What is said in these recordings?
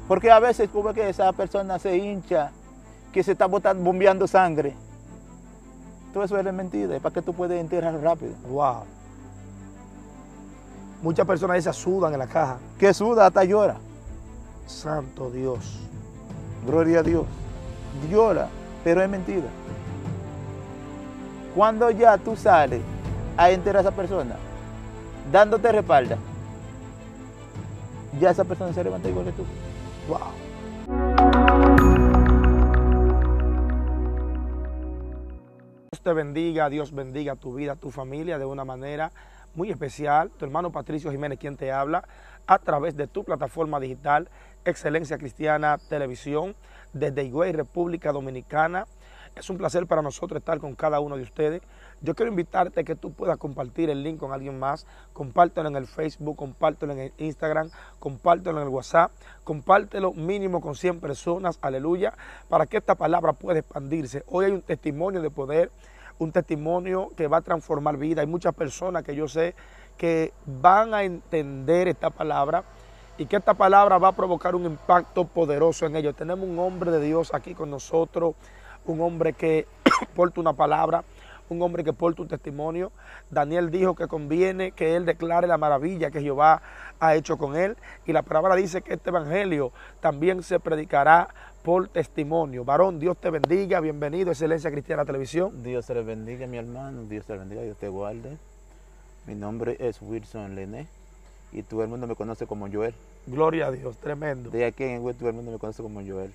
Porque a veces tú ves que esa persona se hincha, que se está bombeando sangre. Todo eso es mentira, es para que tú puedas enterrar rápido. Wow. Muchas personas se sudan en la caja. Que suda hasta llora. Santo Dios. Gloria a Dios. Llora, pero es mentira. Cuando ya tú sales a enterrar a esa persona, dándote respalda, ya esa persona se levanta igual que tú. Wow. Dios te bendiga, Dios bendiga tu vida, tu familia de una manera muy especial. Tu hermano Patricio Jiménez, quien te habla a través de tu plataforma digital Excelencia Cristiana Televisión desde Higüey, República Dominicana. Es un placer para nosotros estar con cada uno de ustedes. Yo quiero invitarte a que tú puedas compartir el link con alguien más. Compártelo en el Facebook, compártelo en el Instagram, compártelo en el WhatsApp, compártelo mínimo con 100 personas, aleluya, para que esta palabra pueda expandirse. Hoy hay un testimonio de poder, un testimonio que va a transformar vida. Hay muchas personas que yo sé que van a entender esta palabra y que esta palabra va a provocar un impacto poderoso en ellos. Tenemos un hombre de Dios aquí con nosotros, un hombre que porta una palabra, un hombre que porta un testimonio. Daniel dijo que conviene que él declare la maravilla que Jehová ha hecho con él. Y la palabra dice que este evangelio también se predicará por testimonio. Varón, Dios te bendiga. Bienvenido a Excelencia Cristiana Televisión. Dios te bendiga, mi hermano. Dios te bendiga, Dios te guarde. Mi nombre es Wilson Lené y todo el mundo me conoce como Joel. Gloria a Dios, tremendo. De aquí en Higüey todo el mundo me conoce como Joel.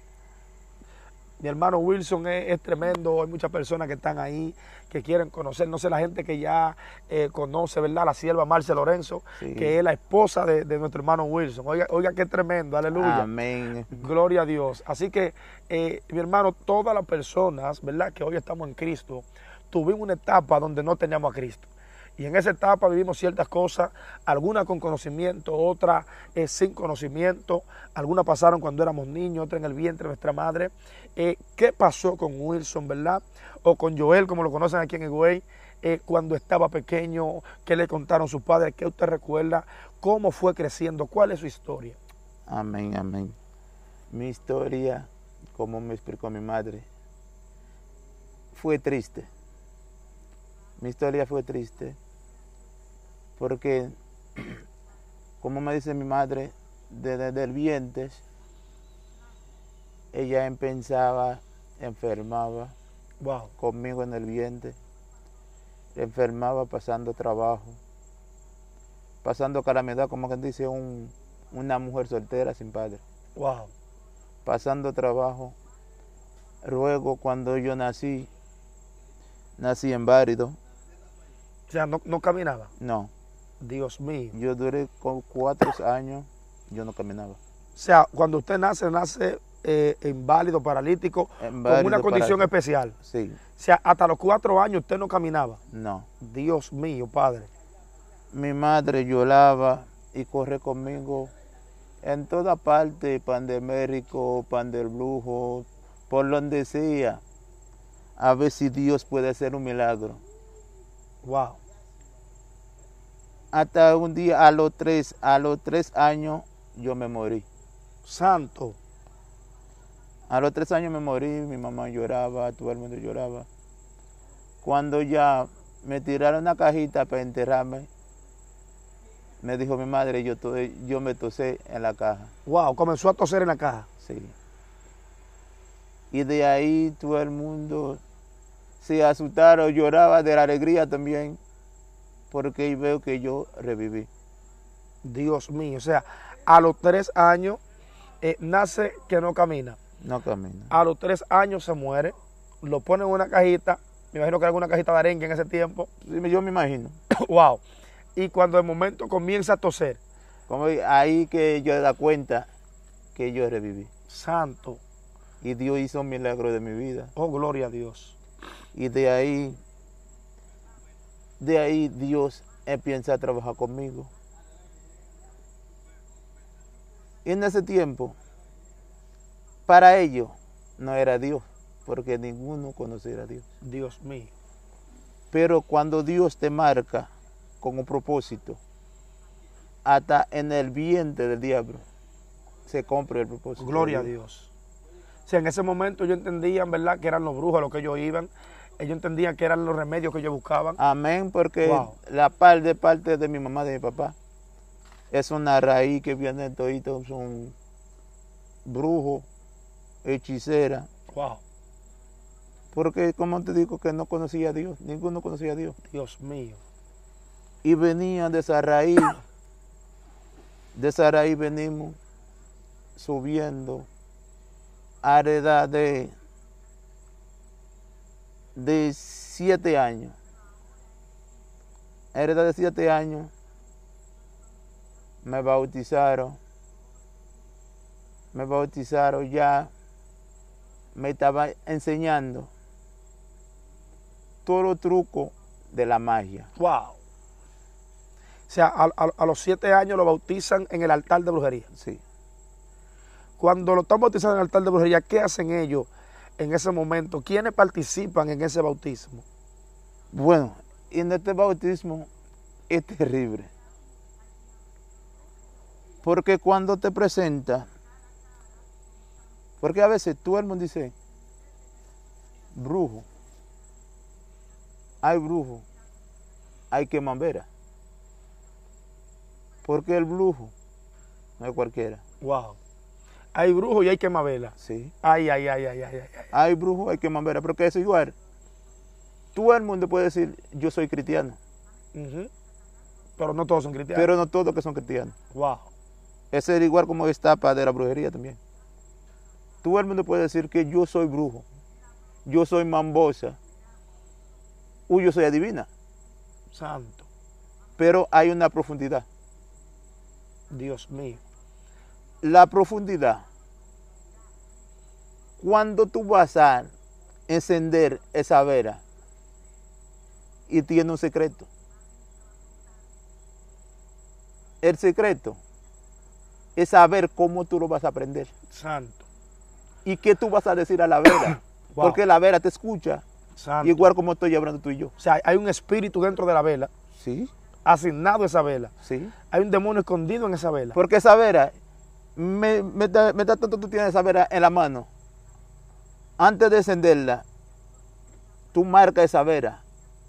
Mi hermano Wilson es tremendo. Hay muchas personas que están ahí, que quieren conocer. No sé, la gente que ya conoce, ¿verdad? La sierva Marce Lorenzo, sí, que es la esposa de nuestro hermano Wilson. Oiga, qué tremendo, aleluya. Amén. Gloria a Dios. Así que, mi hermano, todas las personas, ¿verdad? Que hoy estamos en Cristo, tuvimos una etapa donde no teníamos a Cristo. Y en esa etapa vivimos ciertas cosas, algunas con conocimiento, otras sin conocimiento, algunas pasaron cuando éramos niños, otras en el vientre de nuestra madre. ¿Qué pasó con Wilson, verdad? O con Joel, como lo conocen aquí en Higüey, cuando estaba pequeño, qué le contaron sus padres, qué usted recuerda, cómo fue creciendo, cuál es su historia. Amén, amén. Mi historia, como me explicó mi madre, fue triste. Mi historia fue triste porque, como me dice mi madre, desde el vientre, ella empezaba, enfermaba, wow, conmigo en el vientre, enfermaba pasando trabajo, pasando calamidad, como quien dice una mujer soltera sin padre. Wow. Pasando trabajo. Luego, cuando yo nací inválido. O sea, no caminaba. No. Dios mío. Yo duré con 4 años, yo no caminaba. O sea, cuando usted nace inválido, paralítico, con una condición especial. Sí. O sea, hasta los 4 años usted no caminaba. No. Dios mío, Padre. Mi madre lloraba y corre conmigo en toda parte, pan de México, pan del Brujo, por donde sea, a ver si Dios puede hacer un milagro. Wow. Hasta un día, a los 3 años, yo me morí. Santo. A los 3 años me morí, mi mamá lloraba, todo el mundo lloraba. Cuando ya me tiraron una cajita para enterrarme, me dijo mi madre, yo me tosé en la caja. Wow, comenzó a toser en la caja. Sí. Y de ahí todo el mundo se asustaron, lloraba de la alegría también, porque veo que yo reviví. Dios mío, o sea, a los 3 años nace que no camina. No camina. A los 3 años se muere, lo ponen en una cajita, me imagino que era una cajita de arenque en ese tiempo. Sí, yo me imagino. Wow. Y cuando de momento comienza a toser. Como ahí que yo da cuenta que yo reviví. Santo. Y Dios hizo un milagro de mi vida. Oh, gloria a Dios. Y de ahí Dios empieza a trabajar conmigo. Y en ese tiempo, para ellos no era Dios, porque ninguno conocía a Dios. Dios mío. Pero cuando Dios te marca con un propósito, hasta en el vientre del diablo se cumpre el propósito. Gloria a Dios. O sea, en ese momento ellos entendían, ¿verdad?, que eran los brujos a los que ellos iban. Ellos entendían que eran los remedios que ellos buscaban. Amén, porque Wow. la parte de mi mamá, de mi papá, es una raíz que viene todito, son brujos, hechiceras. Wow. Porque, como te digo, que no conocía a Dios, ninguno conocía a Dios. Dios mío. Y venían de esa raíz venimos subiendo a la edad de 7 años. A la edad de 7 años me bautizaron ya, me estaba enseñando todos los trucos de la magia. Wow. O sea, a los 7 años lo bautizan en el altar de brujería. Sí. Cuando lo están bautizando en el altar de brujería, ¿qué hacen ellos en ese momento? ¿Quiénes participan en ese bautismo? Bueno, en este bautismo es terrible. Porque cuando te presenta, porque a veces todo el mundo dice, brujo, hay quemambera. Porque el brujo no es cualquiera. Wow. Hay brujo y hay quemavela. Sí. Ay. Hay brujo, hay quemambera, porque es igual. Todo el mundo puede decir, yo soy cristiano. Pero no todos son cristianos. Pero no todos que son cristianos. Wow. Ese es igual como estapa de la brujería también. Todo el mundo puede decir que yo soy brujo, yo soy mambosa, o yo soy adivina. Santo. Pero hay una profundidad. Dios mío. La profundidad, cuando tú vas a encender esa vela y tiene un secreto. El secreto es saber cómo tú lo vas a aprender. Santo. Y qué tú vas a decir a la vela. Wow. Porque la vela te escucha. Santo. Igual como estoy hablando tú y yo. O sea, hay un espíritu dentro de la vela, Sí, asignado a esa vela. sí. Hay un demonio escondido en esa vela. Porque esa vela, mientras tanto tú tienes esa vela en la mano, antes de encenderla, tú marcas esa vela.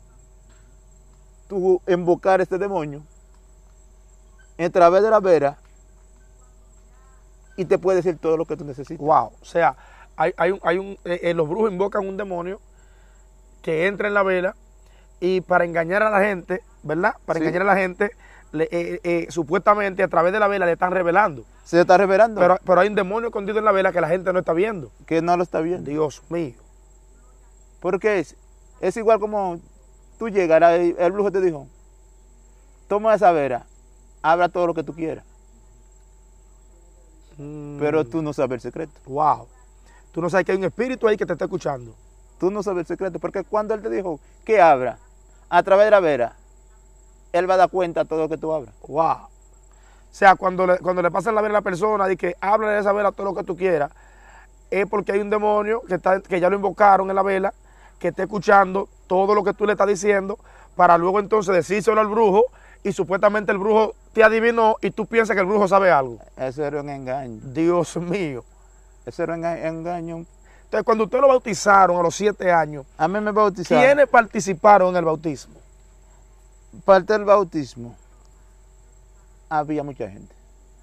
Tú invocar a este demonio a través de la vela y te puede decir todo lo que tú necesitas. Wow. O sea, los brujos invocan un demonio que entra en la vela y para engañar a la gente, ¿verdad? Para Sí. engañar a la gente, supuestamente a través de la vela le están revelando. Se está revelando Pero hay un demonio escondido en la vela que la gente no está viendo. que no lo está viendo. Dios mío. Porque es igual como tú llegas, el brujo te dijo, toma esa vela, habla todo lo que tú quieras, pero tú no sabes el secreto. Wow. Tú no sabes que hay un espíritu ahí que te está escuchando. Tú no sabes el secreto, porque cuando él te dijo que abra a través de la vela, él va a dar cuenta de todo lo que tú abras. Wow. O sea, cuando le pasan la vela a la persona y que habla de esa vela todo lo que tú quieras, es porque hay un demonio que ya lo invocaron en la vela, que está escuchando todo lo que tú le estás diciendo, para luego entonces decírselo al brujo, y supuestamente el brujo te adivinó y tú piensas que el brujo sabe algo. Eso era un engaño. Dios mío. Eso era un engaño. Entonces, cuando usted lo bautizaron a los 7 años, A mí me bautizaron. ¿quiénes participaron en el bautismo? Parte del bautismo, había mucha gente.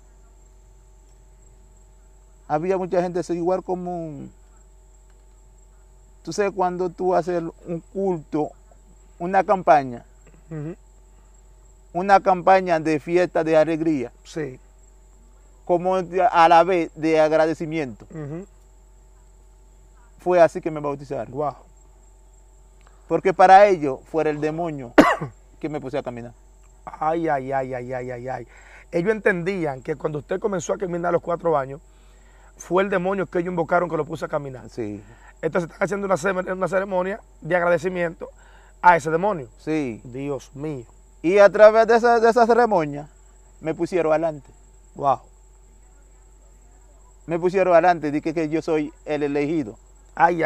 Había mucha gente, es igual como, tú sabes, cuando tú haces un culto, una campaña de fiesta, de alegría, Sí. como a la vez de agradecimiento. Fue así que me bautizaron. Wow. Porque para ellos fuera el demonio que me puse a caminar. Ay. Ellos entendían que cuando usted comenzó a caminar a los 4 años, fue el demonio que ellos invocaron que lo puso a caminar. Sí, Entonces están haciendo una ceremonia de agradecimiento a ese demonio. sí. Dios mío. Y a través de esa ceremonia me pusieron adelante. Wow. Me pusieron adelante, dije que yo soy el elegido. Ay.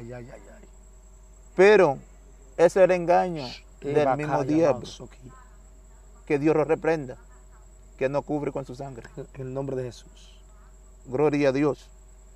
Pero ese era el engaño del mismo diablo. Que Dios lo reprenda, que no cubre con su sangre. En el nombre de Jesús. Gloria a Dios.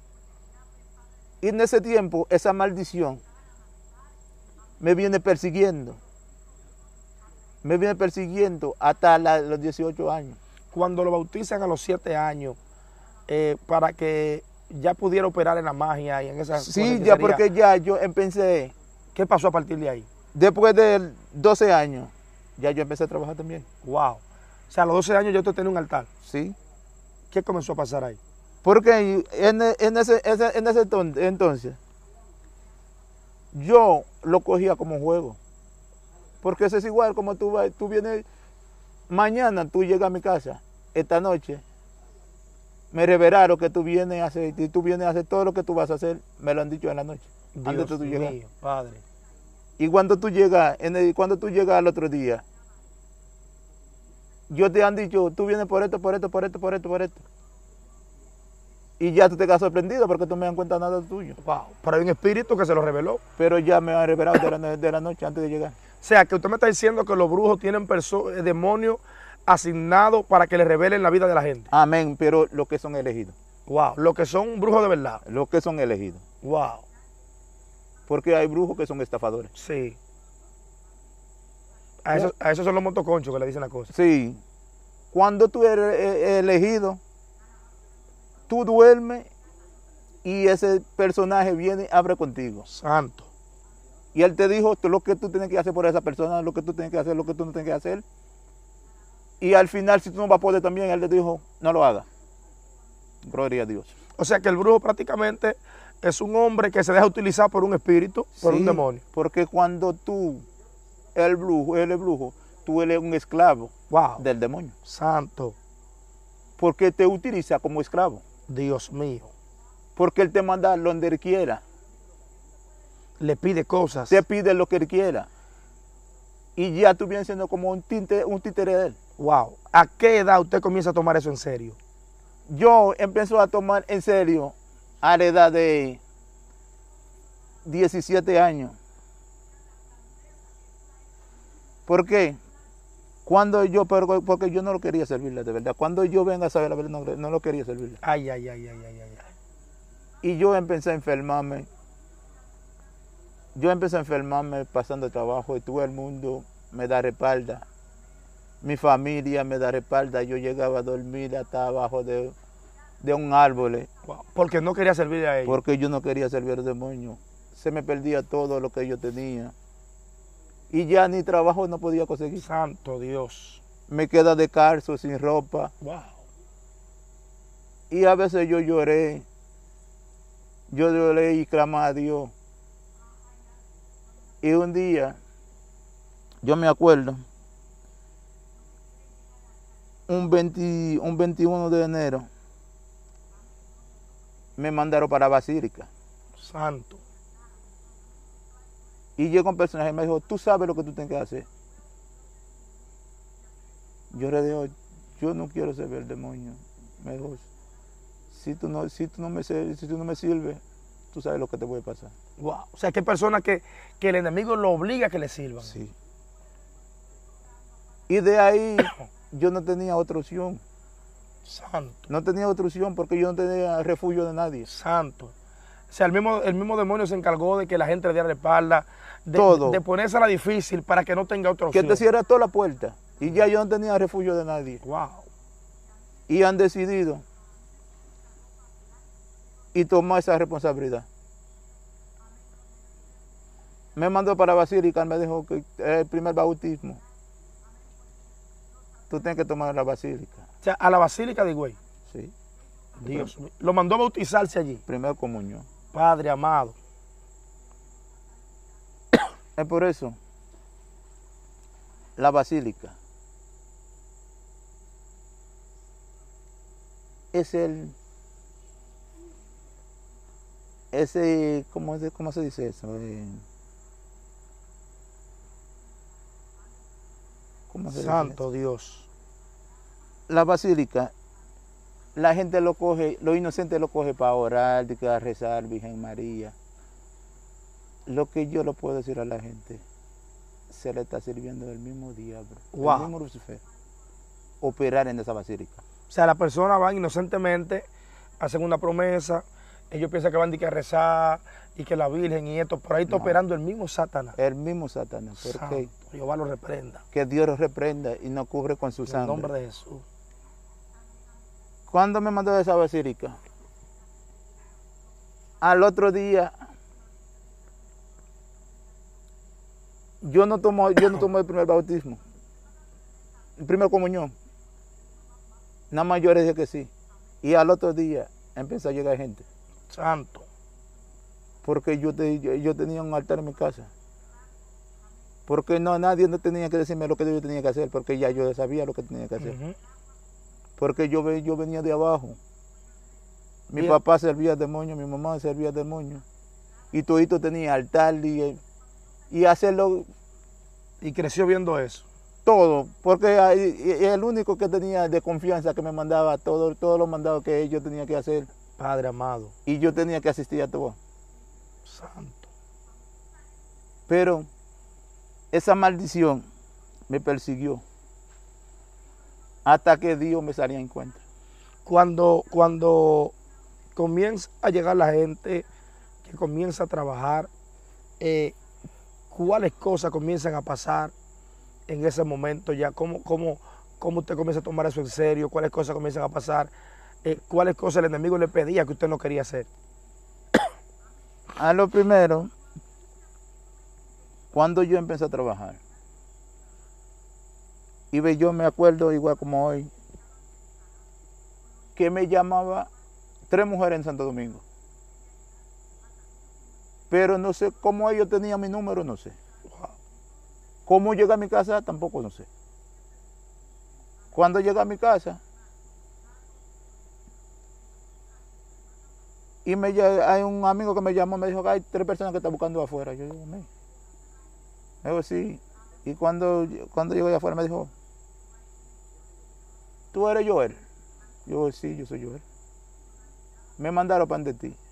Y en ese tiempo, esa maldición me viene persiguiendo. Me viene persiguiendo hasta los 18 años. Cuando lo bautizan a los 7 años, para que ya pudiera operar en la magia y en esa... Sí, ya porque ya yo empecé. ¿Qué pasó a partir de ahí? Después de 12 años, ya yo empecé a trabajar también. Wow. O sea, a los 12 años yo te tenía un altar. Sí. ¿Qué comenzó a pasar ahí? Porque en ese entonces, yo lo cogía como juego. Porque eso es igual como tú vienes, mañana tú llegas a mi casa, esta noche, me revelaron que tú vienes a hacer, y tú vienes a hacer todo lo que tú vas a hacer, me lo han dicho en la noche. Dios mío, Padre. Y cuando tú llegas, al otro día, yo te han dicho, tú vienes por esto, por esto, por esto, por esto, por esto. Y ya tú te quedas sorprendido porque tú no me dan cuenta nada tuyo. Wow. Pero hay un espíritu que se lo reveló. Pero ya me han revelado de la noche antes de llegar. O sea, que usted me está diciendo que los brujos tienen demonios asignados para que le revelen la vida de la gente. Amén, pero los que son elegidos. Wow. Los que son brujos de verdad. Los que son elegidos. Wow. Porque hay brujos que son estafadores. Sí. A esos son los motoconchos que le dicen la cosa. Sí. Cuando tú eres elegido, tú duermes y ese personaje viene y abre contigo. Santo. Y él te dijo lo que tú tienes que hacer por esa persona, lo que tú tienes que hacer, lo que tú no tienes que hacer. Y al final, si tú no vas a poder también, él te dijo, no lo hagas. Gloria a Dios. O sea que el brujo prácticamente es un hombre que se deja utilizar por un espíritu, por un demonio. Porque cuando tú, el brujo, tú eres un esclavo del demonio. Santo. Porque te utiliza como esclavo. Dios mío. Porque él te manda donde él quiera. Le pide cosas. Te pide lo que él quiera. Y ya tú vienes siendo como un títere de él. Wow. ¿A qué edad usted comienza a tomar eso en serio? Yo empiezo a tomar en serio a la edad de 17 años. ¿Por qué? Porque yo no lo quería servirle de verdad. Cuando yo venga a saber la verdad, no lo quería servirle. Ay. Y yo empecé a enfermarme. Pasando trabajo y todo el mundo me da respalda. Mi familia me da respalda. Yo llegaba a dormir hasta abajo de un árbol. Wow. Porque no quería servirle a ellos. Porque yo no quería servir al demonio. Se me perdía todo lo que yo tenía. Y ya ni trabajo no podía conseguir. Santo Dios. Me quedé descalzo, sin ropa. Wow. Y a veces yo lloré. Yo lloré y clamé a Dios. Y un día, yo me acuerdo, un 21 de enero, me mandaron para la Basílica. Santo. Y llegó un personaje y me dijo, tú sabes lo que tú tienes que hacer. Yo le digo, yo no quiero servir el demonio. Me dijo, si tú no me sirves, tú sabes lo que te puede pasar. Wow. O sea, que hay personas que el enemigo lo obliga a que le sirvan. Sí. Y de ahí yo no tenía otra opción. Santo. No tenía otra opción porque yo no tenía refugio de nadie. Santo. O sea, el mismo demonio se encargó de que la gente le diera la espalda, de ponérsela difícil para que no tenga otra opción. Que te cierra toda la puerta. Y ya yo no tenía refugio de nadie. Wow. Y han decidido y tomar esa responsabilidad. Me mandó para la Basílica, me dijo que el primer bautismo. Tú tienes que tomar la Basílica. O sea, a la Basílica de Higüey. Sí. Dios mío. Lo mandó a bautizarse allí. Primer comunión. Padre amado. Es por eso, la Basílica es ¿cómo se dice eso? Santo Dios. La Basílica, la gente lo coge, los inocentes lo coge para orar, a rezar, Virgen María. Lo que yo lo puedo decir a la gente, se le está sirviendo el mismo diablo, wow. El mismo Lucifer, operar en esa basílica. O sea, las personas van inocentemente hacen una promesa, ellos piensan que van a rezar y que la Virgen y esto, por ahí está operando el mismo Satanás. El mismo Satanás. ¿Por qué? Jehová lo reprenda. Que Dios lo reprenda y nos cubre con su sangre. En el nombre de Jesús. ¿Cuándo me mandó de esa basílica? Al otro día, yo no tomo el primer bautismo, el primer comunión. Nada más yo le dije que sí. Y al otro día empezó a llegar gente. Santo. Porque yo tenía un altar en mi casa. Porque nadie no tenía que decirme lo que yo tenía que hacer, porque ya yo sabía lo que tenía que hacer. Porque yo venía de abajo. Mi papá servía al demonio, mi mamá servía al demonio. Y todito tenía altar y hacerlo. Y creció viendo eso. Todo, porque el único que tenía de confianza que me mandaba todos los mandados que yo tenía que hacer. Padre amado. Y yo tenía que asistir a todo. Santo. Pero esa maldición me persiguió hasta que Dios me salía en cuenta. Cuando comienza a llegar la gente, que comienza a trabajar, ¿cuáles cosas comienzan a pasar en ese momento ya? ¿Cómo usted comienza a tomar eso en serio? ¿Cuáles cosas comienzan a pasar? ¿Cuáles cosas el enemigo le pedía que usted no quería hacer? A lo primero, cuando yo empecé a trabajar, y yo me acuerdo igual como hoy, que me llamaba 3 mujeres en Santo Domingo. Pero no sé cómo ellos tenían mi número, no sé. Cómo llegué a mi casa, tampoco no sé. Cuando llegué a mi casa, y hay un amigo que me llamó, me dijo que hay 3 personas que están buscando afuera. Yo digo, me dijo, sí. Y cuando llegó allá afuera me dijo, ¿tú eres Joel? Yo digo, sí, yo soy Joel. Me mandaron pan de ti.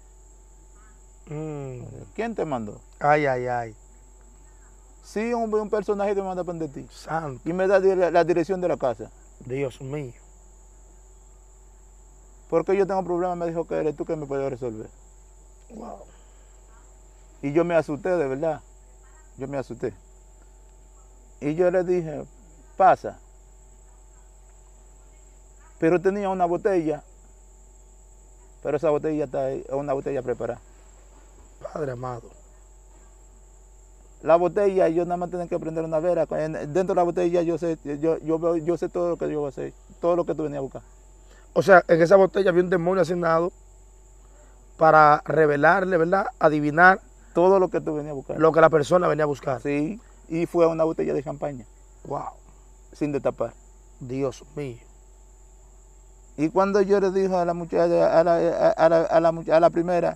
¿Quién te mandó? Ay, ay, ay. Sí, un personaje que me manda pan de ti. Santo. Y me da la dirección de la casa. Dios mío. Porque yo tengo problemas, me dijo que eres tú que me puedes resolver. Wow. Y yo me asusté, de verdad. Yo me asusté. Y yo le dije, pasa. Pero tenía una botella. Pero esa botella es una botella preparada. Padre amado. La botella, yo nada más tenía que prender una vela. Dentro de la botella yo sé todo lo que yo voy a hacer. Todo lo que tú venías a buscar. O sea, en esa botella había un demonio asignado para revelarle, ¿verdad? Adivinar todo lo que tú venías a buscar. Lo que la persona venía a buscar. Sí, y fue una botella de champaña. Wow. Sin destapar. Dios mío. Y cuando yo le dije a la muchacha, a la primera,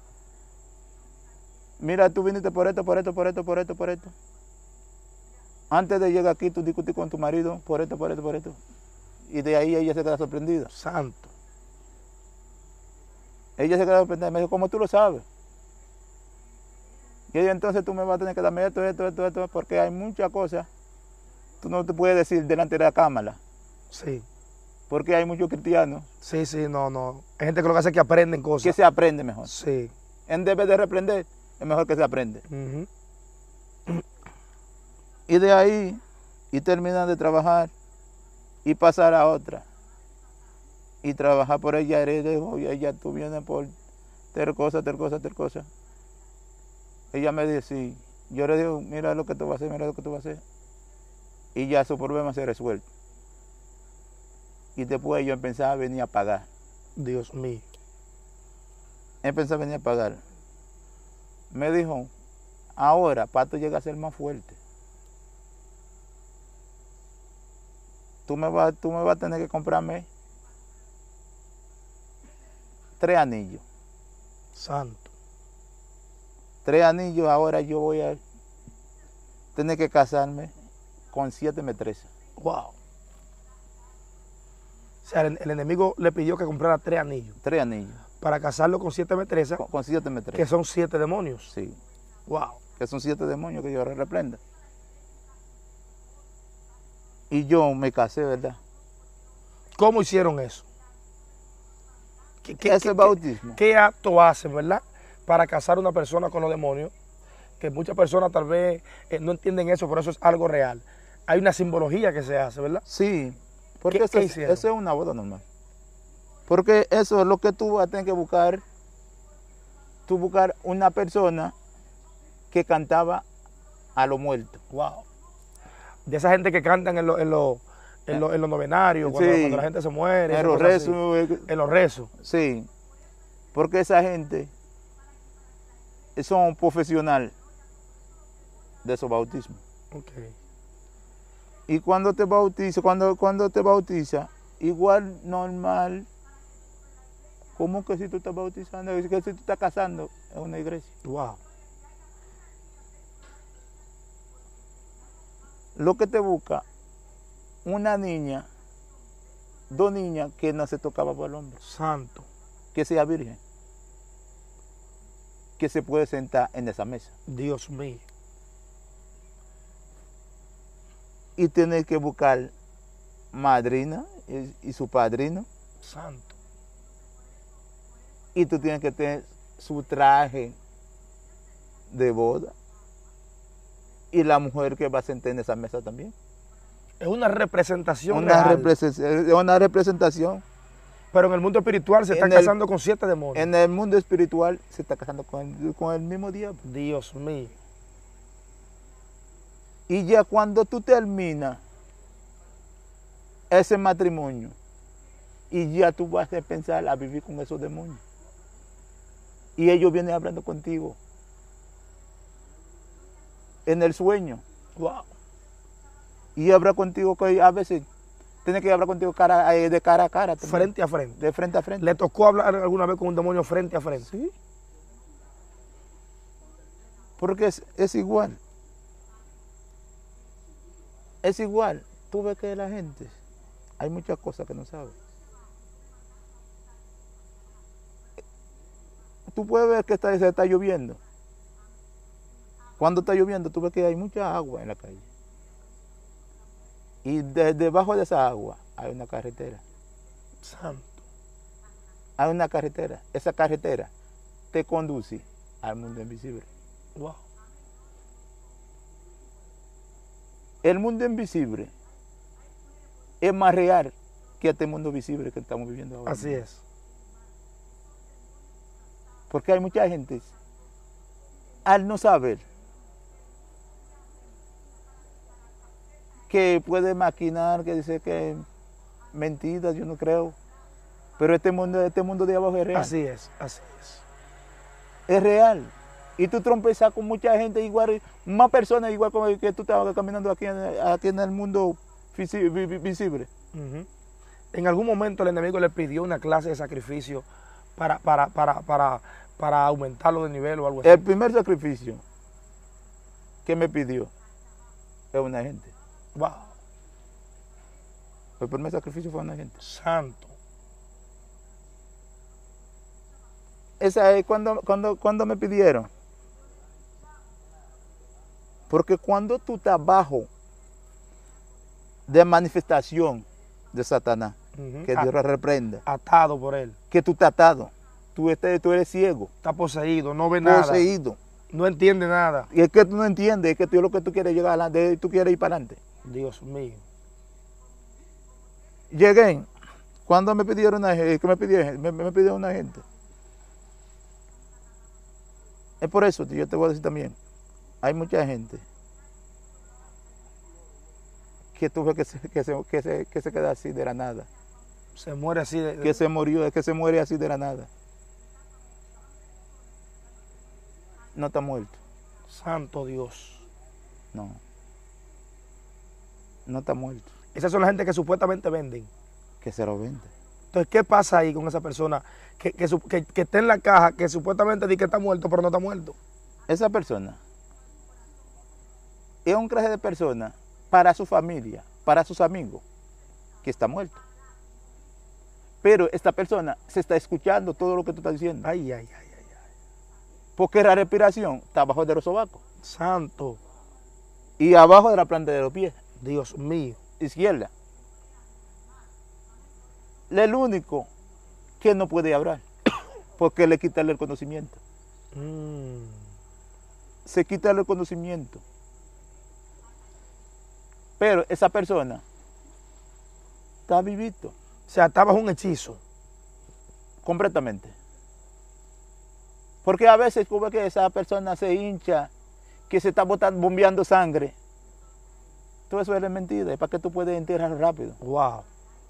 mira, tú viniste por esto. Antes de llegar aquí, tú discutiste con tu marido por esto. Y de ahí ella se queda sorprendida. Santo. Ella se queda sorprendida. Me dijo, ¿cómo tú lo sabes? Y ella, entonces tú me vas a tener que darme esto, porque hay muchas cosas. Tú no te puedes decir delante de la cámara. Sí. Porque hay muchos cristianos. Sí, no. Hay gente que lo que hace es que aprenden cosas. Que se aprende mejor. Sí. En vez de reprender, es mejor que se aprende. Y de ahí, y terminan de trabajar, y pasar a otra. Y trabajar por ella, y ella tú vienes por tal cosa. Ella me dice, sí. Yo le digo, mira lo que tú vas a hacer, Y ya su problema se resuelve. Y después yo empecé a venir a pagar. Dios mío. Empecé a venir a pagar. Me dijo, ahora, para tú llegar a ser más fuerte, tú me vas a tener que comprarme 3 anillos. Santo. 3 anillos, ahora yo voy a tener que casarme con 7 metresas. Wow. O sea, el enemigo le pidió que comprara 3 anillos. 3 anillos. Para casarlo con 7 metresas. Con 7 metresas. Que son 7 demonios. Sí. Wow. Que son 7 demonios que yo reprenda. Y yo me casé, ¿verdad? ¿Cómo hicieron eso? ese bautismo. ¿Qué acto hacen, verdad, para casar a una persona con los demonios? Que muchas personas tal vez no entienden eso, pero eso es algo real. Hay una simbología que se hace, ¿verdad? Sí, porque ¿Qué eso hicieron? es una boda normal. Porque eso es lo que tú vas a tener que buscar. Tú buscar una persona que cantaba a los muertos. Wow. De esa gente que cantan en los novenarios, cuando, Sí. cuando la gente se muere. En esas los cosas así. rezos. En los rezos. Sí, porque esa gente son profesionales de esos bautismos. Okay. Y cuando te bautiza, igual normal, como que si tú estás bautizando, es que si tú estás casando en una iglesia. Wow. Lo que te busca, una niña, 2 niñas que no se tocaba por el hombre, Santo. que sea virgen, que se puede sentar en esa mesa. Dios mío. Y tienes que buscar madrina y su padrino. Santo. Y tú tienes que tener su traje de boda. Y la mujer que va a sentar en esa mesa también. Es una representación Una real. representación. Pero en el mundo espiritual se está casando con 7 demonios. En el mundo espiritual se está casando con el mismo diablo. Dios mío. Y ya cuando tú terminas ese matrimonio, y ya tú vas a pensar a vivir con esos demonios. Y ellos vienen hablando contigo en el sueño. Wow. Y habla contigo, que a veces tiene que hablar contigo de cara a cara. También. Frente a frente. De frente a frente. ¿Le tocó hablar alguna vez con un demonio frente a frente? Sí. Porque es igual. Es igual. Tú ves que la gente, hay muchas cosas que no sabe. Tú puedes ver que se está lloviendo. Cuando está lloviendo, tú ves que hay mucha agua en la calle. Y debajo de esa agua hay una carretera. Santo. Hay una carretera. Esa carretera te conduce al mundo invisible. Wow. El mundo invisible es más real que este mundo visible que estamos viviendo ahora. Así es. Porque hay mucha gente, al no saber, que puede maquinar, que dice que mentiras, yo no creo. Pero este mundo de abajo es real. Así es, así es. Es real. Y tú trompezas con mucha gente igual, más personas igual como que tú estabas caminando aquí en el mundo visible. Uh-huh. En algún momento el enemigo le pidió una clase de sacrificio para aumentarlo de nivel o algo así. El primer sacrificio que me pidió es una gente. Wow. El primer sacrificio fue una gente. Santo. Esa es cuando me pidieron. Porque cuando tú estás bajo de manifestación de Satanás, Uh-huh. que Dios lo reprenda, Atado por él. que tú estás atado, tú eres ciego, Está poseído, no ve nada. poseído. No entiende nada. Y es que tú no entiendes, es que tú lo que tú quieres llegar adelante, tú quieres ir para adelante. Dios mío. Llegué, cuando me pidieron me pidieron una gente. Es por eso, yo te voy a decir también, hay mucha gente que tú ves que se queda así de la nada, Se muere así de... que se muere así de la nada. No está muerto, Santo Dios. no está muerto, Esas son las gente que supuestamente venden. que se lo vende. Entonces, ¿qué pasa ahí con esa persona que está en la caja, que supuestamente dice que está muerto, pero no está muerto? Esa persona es un clase de persona para su familia, para sus amigos, que está muerto. Pero esta persona se está escuchando todo lo que tú estás diciendo. Ay, ay, ay, ay, ay. Porque la respiración está abajo de los sobacos Santo y abajo de la planta de los pies, Dios mío. izquierda. El único que no puede hablar, porque le quita el conocimiento. Se quita el conocimiento. Pero esa persona está vivito. O sea, está bajo un hechizo. Completamente. Porque a veces tú ves que esa persona se hincha, que se está bombeando sangre. Todo eso es mentira, es para que tú puedas enterrar rápido. Wow.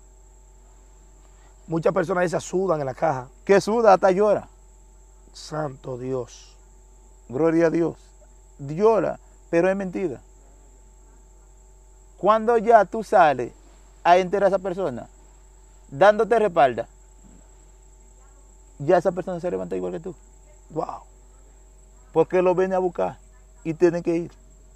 Muchas personas se sudan en la caja. Que suda hasta llora. Santo Dios. Gloria a Dios. Llora, pero es mentira. Cuando ya tú sales a enterrar a esa persona, dándote respalda, ya esa persona se levanta igual que tú. Wow. Porque lo viene a buscar y tiene que ir.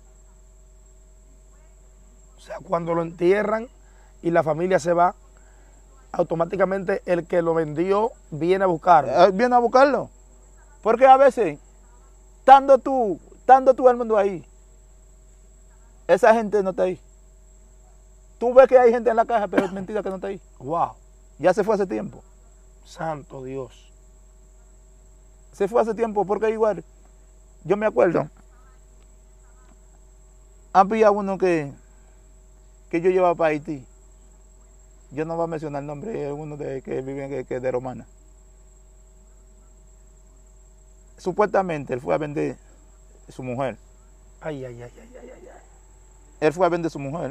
O sea, cuando lo entierran y la familia se va, automáticamente el que lo vendió viene a buscarlo. Viene a buscarlo. Porque a veces, estando tú el mundo ahí, esa gente no está ahí. Tú ves que hay gente en la caja, pero es mentira que no está ahí. Wow. Ya se fue hace tiempo. Santo Dios. Se fue hace tiempo porque igual, yo me acuerdo, había uno que yo llevaba para Haití. Yo no voy a mencionar el nombre, es uno que vive de Romana. Supuestamente él fue a vender su mujer. Ay. Él fue a vender su mujer.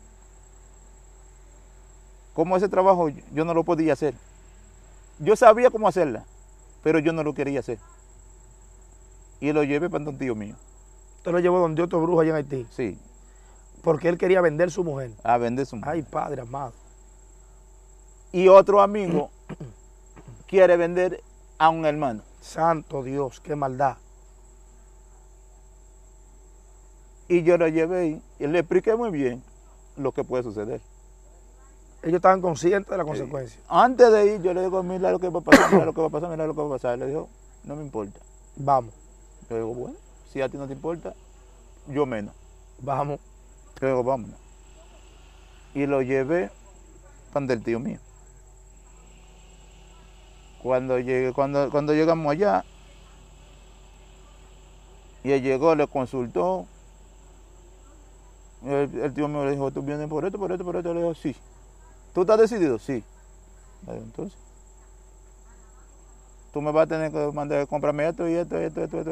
Como ese trabajo yo no lo podía hacer. Yo sabía cómo hacerla, pero yo no lo quería hacer. Y lo llevé para un tío mío. Usted lo llevó donde otro brujo allá en Haití. Sí. Porque él quería vender su mujer. A vender su mujer. Ay, Padre amado. Y otro amigo quiere vender a un hermano. Santo Dios, qué maldad. Y yo lo llevé y le expliqué muy bien lo que puede suceder. Ellos estaban conscientes de la consecuencia. Antes de ir, yo le digo, mira lo que va a pasar, mira lo que va a pasar, mira lo que va a pasar. Le dijo, no me importa. Vamos. Yo digo, bueno, si a ti no te importa, yo menos. Vamos. Yo digo, vámonos. Y lo llevé para el tío mío. Cuando llegamos allá, y él llegó, le consultó. El tío mío le dijo, ¿tú vienes por esto, por esto, por esto? Le dijo, sí. ¿Tú estás decidido? Sí. Entonces, tú me vas a tener que mandar a comprarme esto y esto.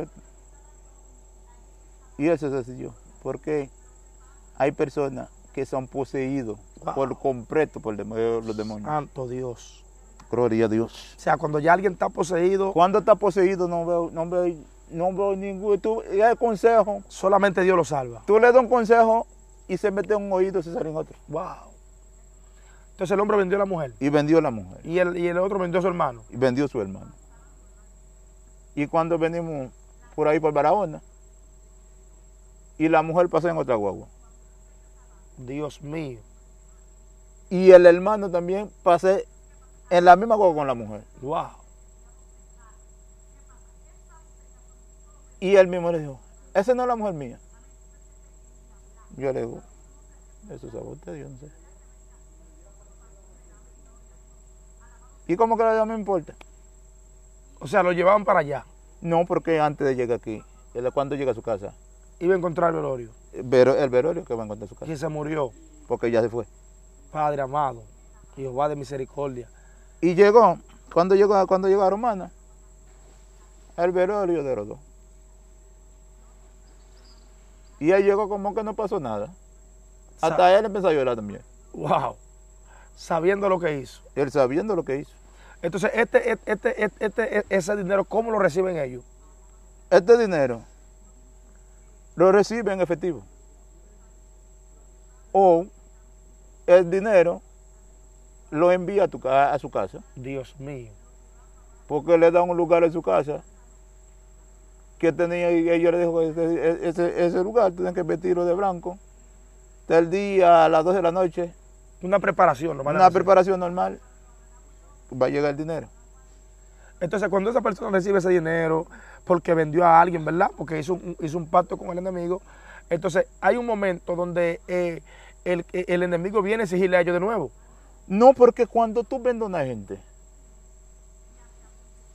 Y él se decidió. Porque hay personas que son poseídos por completo por los demonios. Santo Dios. Gloria a Dios. O sea, cuando ya alguien está poseído. Cuando está poseído no veo ningún. Tú le das consejo. Solamente Dios lo salva. Tú le das un consejo y se mete en un oído y se sale en otro. Wow. Entonces el hombre vendió a la mujer. Y vendió a la mujer. Y el otro vendió a su hermano. Y vendió a su hermano. Y cuando venimos por ahí por Barahona, y la mujer pasó en otra guagua. Dios mío. Y el hermano también pasé en la misma guagua con la mujer. Wow. Y él mismo le dijo, esa no es la mujer mía. Yo le digo, eso sabe usted, yo no sé. ¿Y cómo que no me importa? O sea, lo llevaban para allá. No, porque antes de llegar aquí, cuando llega a su casa, iba a encontrar el velorio. El velorio que va a encontrar su casa. ¿Quién se murió? Porque ya se fue. Padre amado, Jehová de misericordia. Y llegó, cuando llegó a Romana, el velorio de los dos. Y él llegó como que no pasó nada. Hasta él empezó a llorar también. Wow. Sabiendo lo que hizo. Él sabiendo lo que hizo. Entonces, ese dinero, ¿cómo lo reciben ellos? Este dinero lo recibe en efectivo. O el dinero lo envía a su casa. Dios mío. Porque le da un lugar en su casa que tenía, y ellos le dijo que ese lugar tienen que vestirlo de blanco. Del día a las 12 de la noche. Una preparación. Una preparación normal. Va a llegar el dinero. Entonces, cuando esa persona recibe ese dinero, porque vendió a alguien, ¿verdad? Porque hizo un pacto con el enemigo. Entonces, hay un momento donde el enemigo viene a exigirle a ellos de nuevo. No, porque cuando tú vendes a una gente,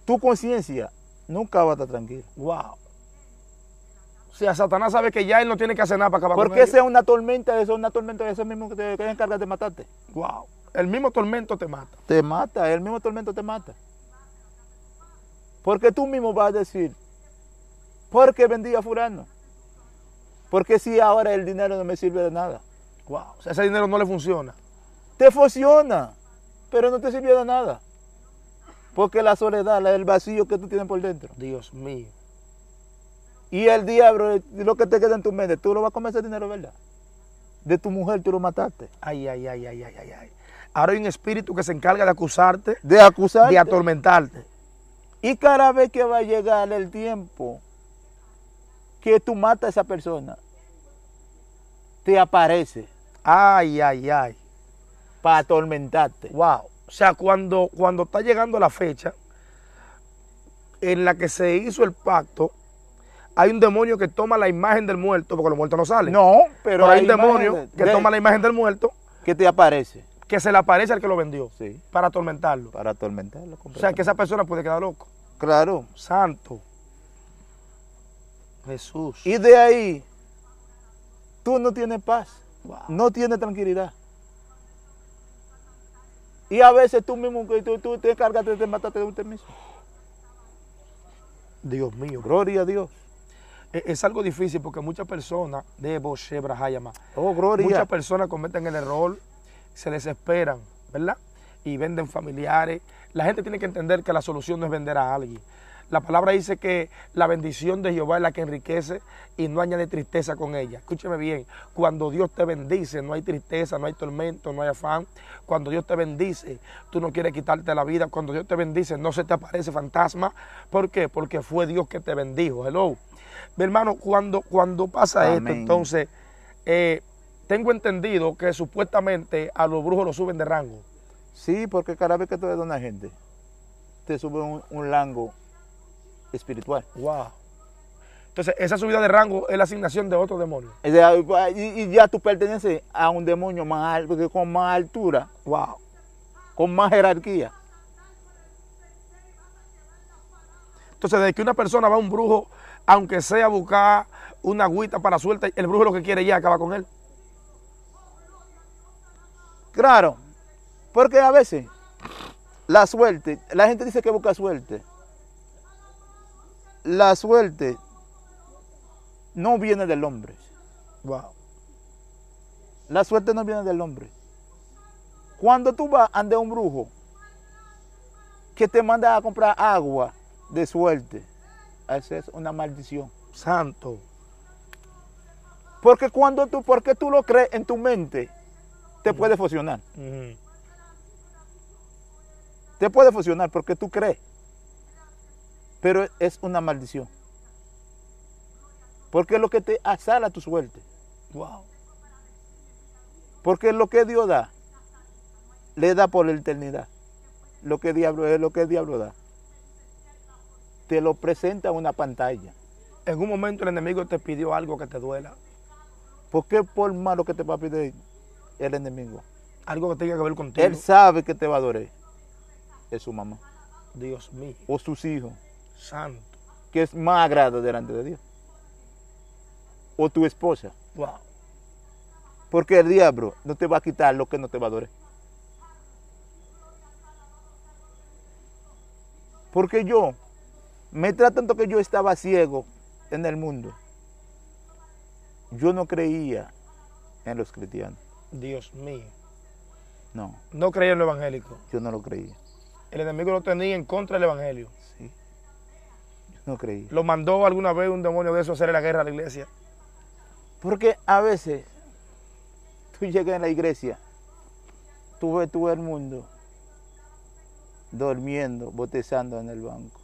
tu conciencia nunca va a estar tranquila. Wow. O sea, Satanás sabe que ya él no tiene que hacer nada para acabar con Porque ellos. esa es una tormenta, de eso mismo que te encargas de matarte. Wow. El mismo tormento te mata. Te mata, el mismo tormento te mata. Porque tú mismo vas a decir, ¿por qué vendí a fulano? Porque si ahora el dinero no me sirve de nada. Wow. O sea, ese dinero no le funciona. Te funciona, pero no te sirvió de nada. Porque la soledad, el vacío que tú tienes por dentro. Dios mío. Y el diablo, lo que te queda en tu mente, tú lo vas a comer ese dinero, ¿verdad? De tu mujer tú lo mataste. Ay, ay, ay, ay, ay, ay, ay. Ahora hay un espíritu que se encarga de acusarte, De acusarte. de atormentarte. Y cada vez que va a llegar el tiempo que tú matas a esa persona, te aparece Ay, ay, ay. para atormentarte. Wow. O sea, cuando está llegando la fecha en la que se hizo el pacto, hay un demonio que toma la imagen del muerto, porque los muertos no salen. No, pero hay un demonio que toma la imagen del muerto, que te aparece. que se le aparece al que lo vendió, Sí. para atormentarlo. Para atormentarlo. O sea, que esa persona puede quedar loco. Claro. Santo. Jesús. Y de ahí, tú no tienes paz. Wow. No tienes tranquilidad. Y a veces tú mismo, tú te encargas de matarte de usted mismo. Dios mío. Gloria a Dios. Es algo difícil porque muchas personas, Oh, gloria. muchas personas cometen el error, se desesperan, ¿verdad? Y venden familiares. La gente tiene que entender que la solución no es vender a alguien. La palabra dice que la bendición de Jehová es la que enriquece y no añade tristeza con ella. Escúcheme bien, cuando Dios te bendice no hay tristeza, no hay tormento, no hay afán. Cuando Dios te bendice, tú no quieres quitarte la vida. Cuando Dios te bendice no se te aparece fantasma. ¿Por qué? Porque fue Dios que te bendijo. Hello. Mi hermano, cuando pasa Amén. esto, entonces, tengo entendido que supuestamente a los brujos los suben de rango. Sí, porque cada vez que tú ves a una gente, te sube un rango espiritual. Wow. Entonces, esa subida de rango es la asignación de otro demonio. Y ya tú perteneces a un demonio más alto, con más altura, Wow. con más jerarquía. Entonces, desde que una persona va a un brujo, aunque sea a buscar una agüita para suelta, el brujo lo que quiere ya acaba con él. Claro, porque a veces la suerte, la gente dice que busca suerte. La suerte no viene del hombre. Wow. La suerte no viene del hombre. Cuando tú vas ante un brujo que te manda a comprar agua de suerte, esa es una maldición. Santo. Porque porque tú lo crees en tu mente, te puede funcionar. Te puede funcionar porque tú crees. Pero es una maldición. Porque es lo que te asala tu suerte. Wow. Porque lo que Dios da, le da por la eternidad. Lo que el diablo da. Te lo presenta en una pantalla. En un momento el enemigo te pidió algo que te duela. Porque por malo que te va a pedir el enemigo, Algo que tenga que ver contigo. él sabe que te va a adorar. Es su mamá. Dios mío. O sus hijos. Santo. Que es más agrado delante de Dios. O tu esposa. Wow. Porque el diablo no te va a quitar lo que no te va a adorar. Porque me tanto que yo estaba ciego en el mundo. Yo no creía en los cristianos. Dios mío. No, No creía en lo evangélico. yo no lo creía. El enemigo lo tenía en contra del evangelio. Sí, yo no creía. ¿Lo mandó alguna vez un demonio de eso a hacerle la guerra a la iglesia? Porque a veces tú llegas a la iglesia, tú ves todo el mundo durmiendo, botezando en el banco.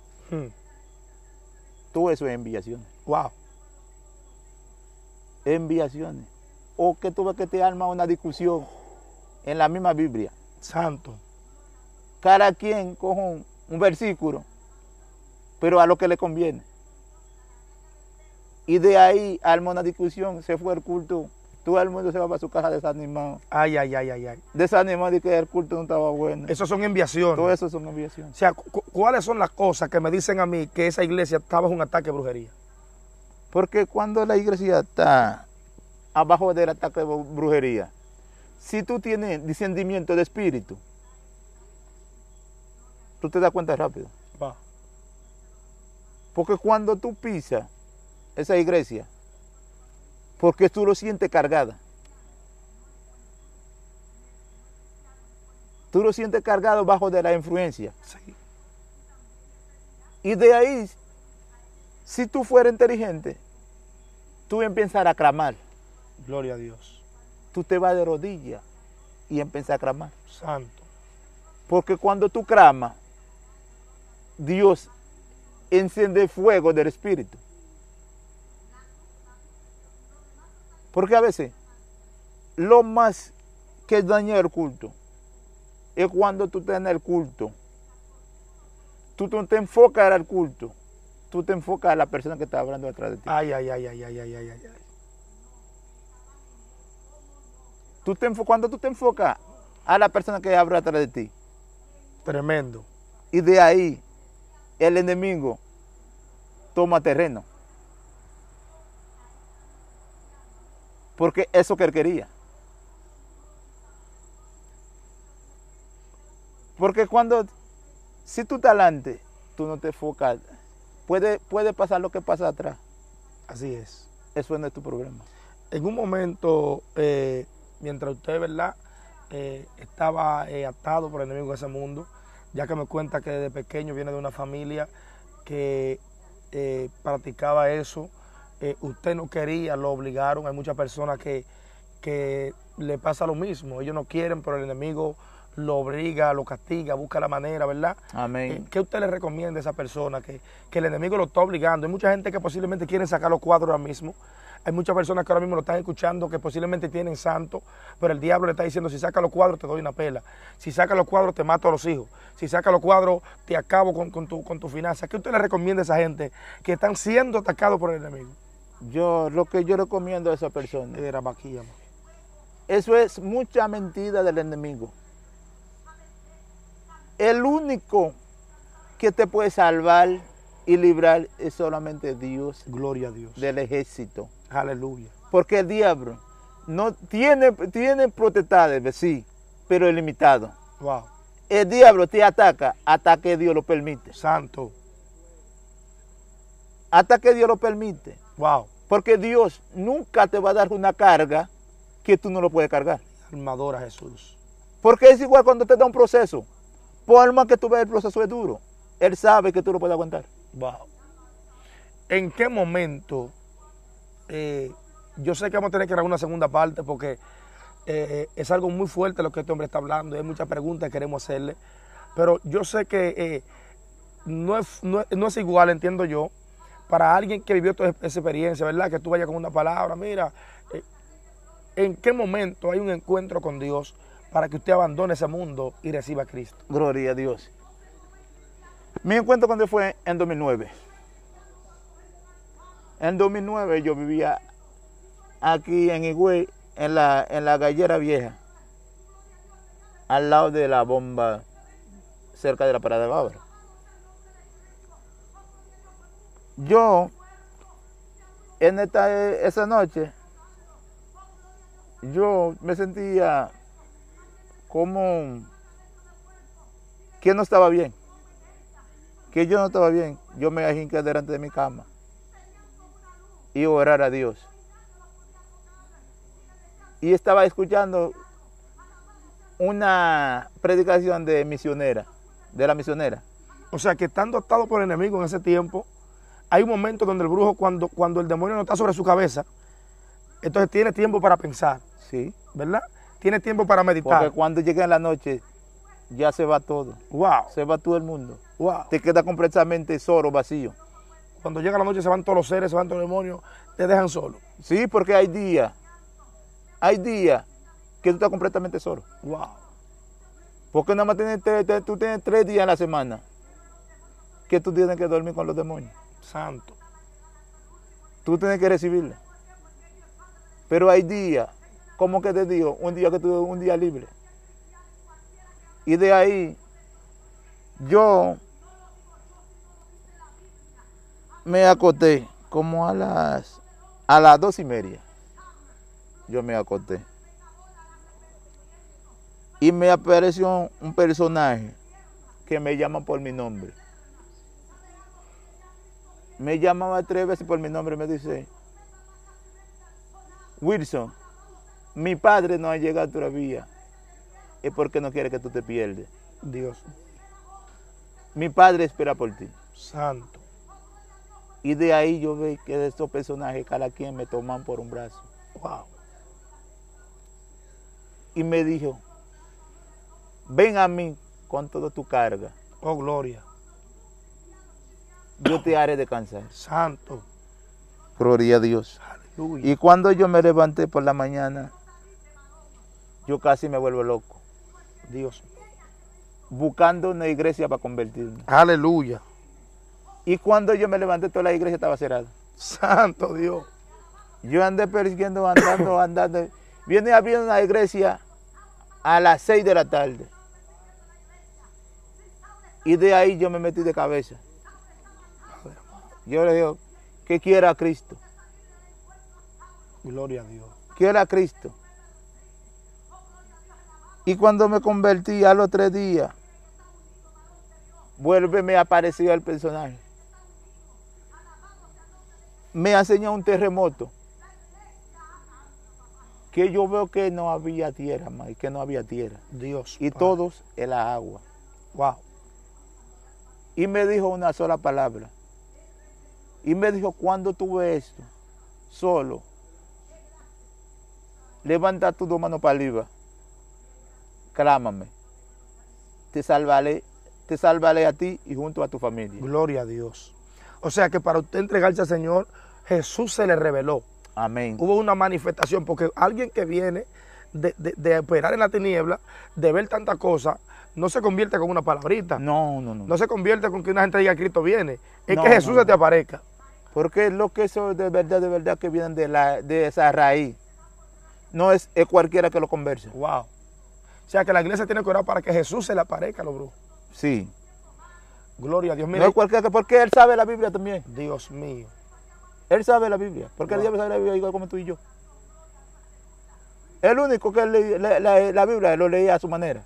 Todo eso es enviaciones. Wow. Enviaciones. O que tú ves que te arma una discusión en la misma Biblia. Santo. Cada quien coge un versículo, pero a lo que le conviene. Y de ahí arma una discusión, se fue el culto todo el mundo se va para su casa desanimado. Ay, ay, ay, ay, ay. Desanimado y que el culto no estaba bueno. Esas son enviaciones. Todo eso son enviaciones. O sea, ¿cuáles son las cosas que me dicen a mí que esa iglesia estaba bajo un ataque de brujería? Porque cuando la iglesia está abajo del ataque de brujería, si tú tienes discernimiento de espíritu, tú te das cuenta rápido. Va. Porque cuando tú pisas esa iglesia, porque tú lo sientes cargada. Tú lo sientes cargado bajo de la influencia. Sí. Y de ahí, si tú fueras inteligente, tú empiezas a clamar. Gloria a Dios. Tú te vas de rodillas y empiezas a clamar. Santo. Porque cuando tú clamas, Dios enciende fuego del Espíritu. Porque a veces, lo más que daña el culto es cuando tú estás en el culto. Tú no te enfocas en el culto, tú te enfocas a la persona que está hablando detrás de ti. Ay, ay, ay, ay, ay, ay, ay, ay. Cuando tú te enfocas a la persona que habla detrás de ti, Tremendo. y de ahí el enemigo toma terreno. Porque eso que él quería. Porque si tú estás adelante, tú no te enfocas. Puede pasar lo que pasa atrás. Así es. Eso no es tu problema. En un momento, mientras usted, ¿verdad?, estaba atado por el enemigo de ese mundo, ya que me cuenta que desde pequeño viene de una familia que practicaba eso, usted no quería, lo obligaron. Hay muchas personas que le pasa lo mismo. Ellos no quieren, pero el enemigo lo obliga, lo castiga, busca la manera, ¿verdad? Amén. ¿Qué usted le recomienda a esa persona que el enemigo lo está obligando? Hay mucha gente que posiblemente quiere sacar los cuadros ahora mismo. Hay muchas personas que ahora mismo lo están escuchando que posiblemente tienen santo, pero el diablo le está diciendo: si saca los cuadros te doy una pela, si saca los cuadros te mato a los hijos, si saca los cuadros te acabo con tu finanza. ¿Qué usted le recomienda a esa gente que están siendo atacados por el enemigo? Lo que yo recomiendo a esa persona, Era vaquilla. eso es mucha mentira del enemigo. El único que te puede salvar y librar es solamente Dios. Gloria a Dios. Del ejército. Aleluya. Porque el diablo no tiene potestades, sí, pero es limitado. Wow. El diablo te ataca hasta que Dios lo permite. Santo. Hasta que Dios lo permite. Wow. Porque Dios nunca te va a dar una carga que tú no lo puedes cargar. Armadora Jesús. Porque es igual cuando te da un proceso. Por más que tú veas el proceso es duro, Él sabe que tú lo puedes aguantar. Wow. ¿En qué momento? Yo sé que vamos a tener que grabar una segunda parte porque es algo muy fuerte lo que este hombre está hablando. Hay muchas preguntas que queremos hacerle. Pero yo sé que no es igual, entiendo yo, para alguien que vivió toda esa experiencia, ¿verdad? Que tú vayas con una palabra, mira, ¿en qué momento hay un encuentro con Dios para que usted abandone ese mundo y reciba a Cristo? Gloria a Dios. Mi encuentro con Dios fue en 2009. En 2009 yo vivía aquí en Higüey, en la Gallera Vieja, al lado de la bomba, cerca de la Parada de Bávaro. Yo, en esa noche, yo me sentía como que no estaba bien, que yo no estaba bien. Yo me ahinqué delante de mi cama y orar a Dios. Y estaba escuchando una predicación de la misionera. O sea, que estando atado por el enemigo en ese tiempo, hay un momento donde el brujo, cuando el demonio no está sobre su cabeza, entonces tiene tiempo para pensar. Sí. ¿Verdad? Tiene tiempo para meditar. Porque cuando llega en la noche, ya se va todo. Wow. Se va todo el mundo. Wow. Te queda completamente solo, vacío. Cuando llega la noche se van todos los seres, se van todos los demonios, te dejan solo. Sí, porque hay días que tú estás completamente solo. Wow. Porque nada más tú tienes 3 días en la semana que tú tienes que dormir con los demonios. Santo. Tú tienes que recibirla. Pero hay días, como que te digo, un día que tuve un día libre. Y de ahí, yo me acosté como a las 2:30. Yo me acosté. Y me apareció un personaje que me llama por mi nombre. Me llamaba 3 veces por mi nombre y me dice, Wilson, mi padre no ha llegado todavía. Es porque no quiere que tú te pierdes. Dios. Mi padre espera por ti. Santo. Y de ahí yo veo que de estos personajes cada quien me toman por un brazo. Wow. Y me dijo, ven a mí con toda tu carga. Oh, gloria. Yo te haré descansar. Santo. Gloria a Dios. Aleluya. Y cuando yo me levanté por la mañana, yo casi me vuelvo loco. Dios. Buscando una iglesia para convertirme. Aleluya. Y cuando yo me levanté, toda la iglesia estaba cerrada. Santo Dios. Yo andé persiguiendo, andando. Viene habiendo una iglesia a las 6 de la tarde. Y de ahí yo me metí de cabeza. Yo le digo, que quiera Cristo. Gloria a Dios. Quiera Cristo. Y cuando me convertí a los 3 días, me apareció el personaje. Me enseñó un terremoto. Que yo veo que no había tierra, más, que no había tierra. Dios. Y Padre. todos en la agua. Wow. Y me dijo una sola palabra. Y me dijo, cuando tú ves esto, solo, levanta tus 2 manos para arriba, clámame, te salvaré a ti y junto a tu familia. Gloria a Dios. O sea que para usted entregarse al Señor, Jesús se le reveló. Amén. Hubo una manifestación, porque alguien que viene de operar en la tiniebla, de ver tantas cosas, no se convierte con una palabrita. No se convierte con que una gente diga Cristo viene. Es que Jesús se te aparezca. Porque lo que eso de verdad que vienen de esa raíz. No es cualquiera que lo converse. Wow. O sea que la iglesia tiene que orar para que Jesús se le aparezca a los brujos. Sí. Gloria a Dios. Mire, No es cualquiera, porque él sabe la Biblia también. Dios mío. Él sabe la Biblia. Porque el diablo sabe la Biblia igual como tú y yo. El único que la Biblia lo leía a su manera.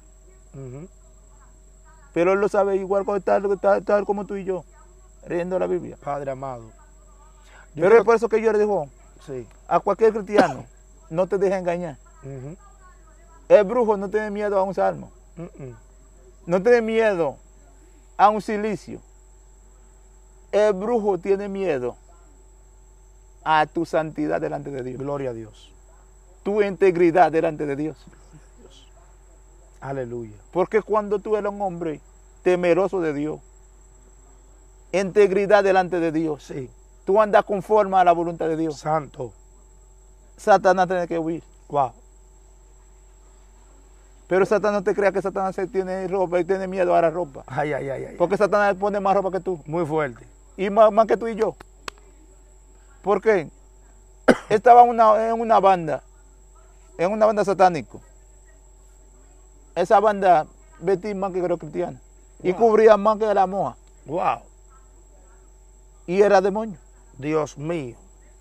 Pero él lo sabe igual tal como tú y yo, leyendo la Biblia. Padre amado. Pero es por eso que yo le digo sí, a cualquier cristiano, no te dejes engañar. El brujo no tiene miedo a un salmo. No tiene miedo a un cilicio. El brujo tiene miedo a tu santidad delante de Dios. Gloria a Dios. Tu integridad delante de Dios. Aleluya. Porque cuando tú eres un hombre temeroso de Dios, integridad delante de Dios, sí, tú andas conforme a la voluntad de Dios. Santo. Satanás tiene que huir. Wow. Pero Satanás no te crea que Satanás tiene ropa y tiene miedo a la ropa. Ay, ay, ay, ay. Porque Satanás pone más ropa que tú. Muy fuerte. Y más que tú y yo. ¿Por qué? Estaba en una banda satánica. Esa banda vestía más que los cristianos. Wow. Y cubría más que la moja. Wow. Y era demonio. Dios mío.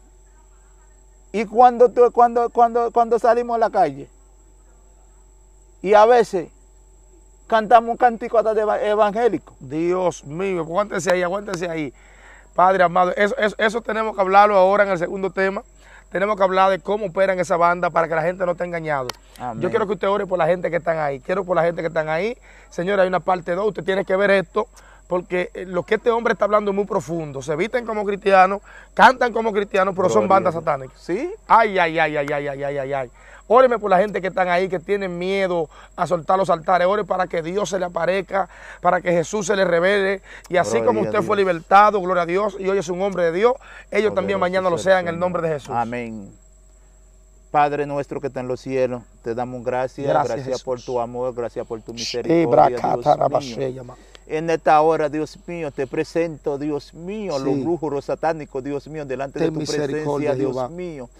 Y cuando salimos a la calle, y a veces cantamos un cántico hasta de evangélico. Dios mío, aguántese ahí, aguántese ahí. Padre amado, eso tenemos que hablarlo ahora en el segundo tema. Tenemos que hablar de cómo operan esa banda para que la gente no esté engañado. Amén. Yo quiero que usted ore por la gente que están ahí. Quiero por la gente que están ahí. Señora, hay una parte 2. Usted tiene que ver esto, porque lo que este hombre está hablando es muy profundo. Se visten como cristianos, cantan como cristianos, pero son bandas satánicas. ¿Sí? Ay, ay, ay, ay, ay, ay, ay, ay, ay. Óreme por la gente que están ahí, que tienen miedo a soltar los altares. Ore para que Dios se le aparezca, para que Jesús se le revele. Y así como usted fue libertado, gloria a Dios, y hoy es un hombre de Dios, ellos también mañana lo sean en el nombre de Jesús. Amén. Padre nuestro que está en los cielos, te damos gracias por tu amor, gracias por tu misericordia, Dios mío. En esta hora, Dios mío, te presento, Dios mío, los brujos, los satánicos, Dios mío, delante de tu presencia, Dios mío.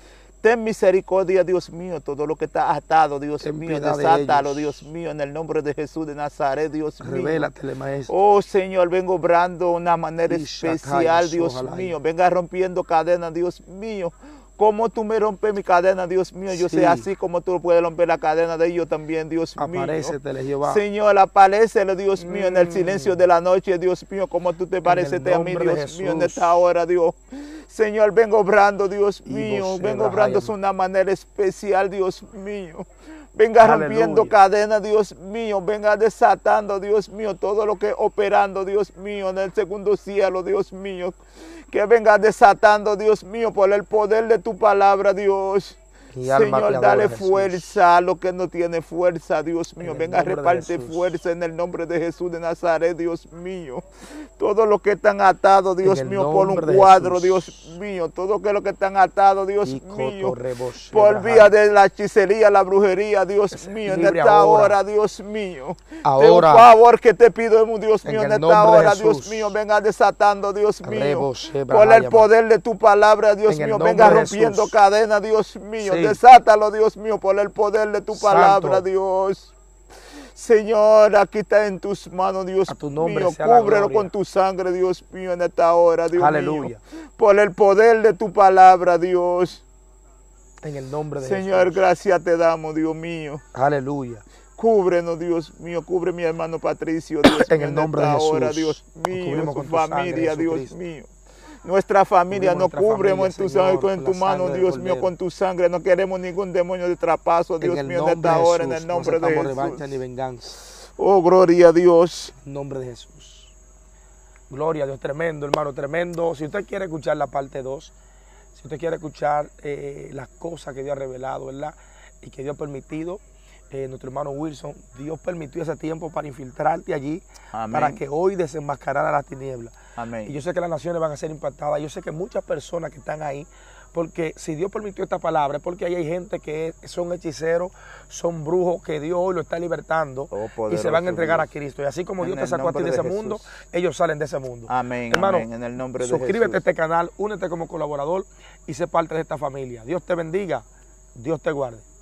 Ten misericordia, Dios mío, todo lo que está atado, Dios Ten mío, piedad de desátalo, ellos. Dios mío, en el nombre de Jesús de Nazaret, Dios mío. Revélatele, maestro. Oh Señor, vengo obrando de una manera Ishakaya, especial, Dios ojalá. mío. Venga rompiendo cadenas, Dios mío. Como tú me rompes mi cadena, Dios mío, yo Sí. sé así como tú puedes romper la cadena de ellos también, Dios mío. Aparécetele, Jehová. Señor, aparécele, Dios mío, en el silencio de la noche, Dios mío, como tú te pareces a mí, nombre de Dios mío, en Jesús. esta hora, Dios. Señor, vengo obrando, Dios Y mío, vos, vengo Sebra, obrando de Hayama. una manera especial, Dios mío. Venga Aleluya. rompiendo cadenas, Dios mío. Venga desatando, Dios mío, todo lo que operando, Dios mío, en el segundo cielo, Dios mío. Que venga desatando, Dios mío, por el poder de tu palabra, Dios. Mi alma te Señor, adora, dale Jesús. fuerza a lo que no tiene fuerza, Dios mío. En el Venga, nombre de reparte Jesús. fuerza en el nombre de Jesús de Nazaret, Dios mío. Todo lo que están atados, Dios el mío, por un nombre de cuadro, Jesús. Dios mío. Todo lo que están atados, Dios Y mío. cotorrebos, Por Sebra, vía de la hechicería, la brujería, Dios mío, en libre esta ahora. hora, Dios mío. Ahora. De un favor que te pido, Dios En mío, en el esta nombre de hora, Jesús. Dios mío, venga desatando, Dios mío. Rebo, Sebra, Por el Hayama. poder de tu palabra, Dios En el mío, nombre venga de rompiendo Jesús. cadenas, Dios mío. Sí. Desátalo, Dios mío, por el poder de tu palabra, Santo. Dios. Señor, aquí está en tus manos, Dios A tu nombre mío. sea la Cúbrelo gloria. con tu sangre, Dios mío, en esta hora, Dios Aleluya. mío. Por el poder de tu palabra, Dios. En el nombre de Señor, Jesús. gracias te damos, Dios mío. Aleluya. Cúbrenos, Dios mío, cubre mi hermano Patricio, Dios En mío, el nombre de esta Jesús. hora, Dios Nos mío, cubrimos su con tu sangre, familia, Dios Jesucristo. mío. Nuestra familia Cubrimos no nuestra cubremos en familia, tu sangre, Señor, con con tu la mano, sangre del Dios mío, Cordero. con tu sangre. No queremos ningún demonio de trapazo, Dios En el mío, en nombre esta de hora, en Jesús. el No nombre de aceptamos revancha Jesús. ni venganza. Oh, gloria a Dios. En nombre de Jesús. Gloria a Dios, tremendo, hermano, tremendo. Si usted quiere escuchar la parte 2, si usted quiere escuchar las cosas que Dios ha revelado, ¿verdad? Y que Dios ha permitido, nuestro hermano Wilson, Dios permitió ese tiempo para infiltrarte allí, Amén. para que hoy desenmascarara las tinieblas. Amén. Y yo sé que las naciones van a ser impactadas. Yo sé que muchas personas que están ahí, porque si Dios permitió esta palabra, es porque ahí hay gente que son hechiceros, son brujos, que Dios hoy lo está libertando Oh, y se poderoso van a entregar Dios. a Cristo. Y así como En Dios te el sacó a ti nombre de ese de mundo, Jesús. ellos salen de ese mundo. Amén, Hermano, amén, en el nombre de suscríbete a Jesús. este canal, únete como colaborador y sé parte de esta familia. Dios te bendiga, Dios te guarde.